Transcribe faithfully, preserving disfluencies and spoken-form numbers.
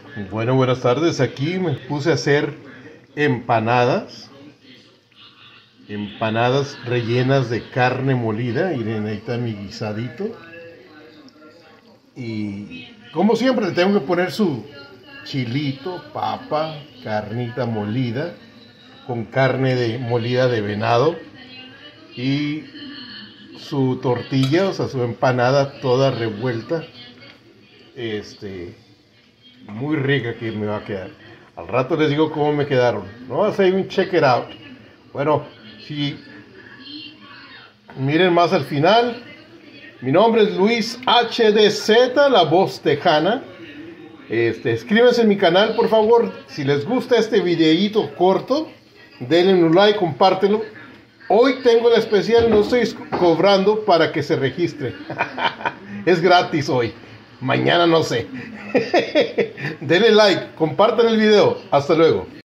Bueno, buenas tardes. Aquí me puse a hacer empanadas. Empanadas rellenas de carne molida. Y ahí está mi guisadito. Y como siempre le tengo que poner su chilito, papa, carnita molida, con carne de, molida de venado. Y su tortilla, o sea, su empanada toda revuelta. Este... muy rica que me va a quedar. Al rato les digo cómo me quedaron. No, hacer un check it out. Bueno, si miren más al final. Mi nombre es Luis H D Z, la voz tejana. Este, escríbanse en mi canal, por favor. Si les gusta este videíto corto, denle un like, compártelo. Hoy tengo la especial, no estoy cobrando para que se registre. Es gratis hoy. Mañana no sé. Denle like, compartan el video. Hasta luego.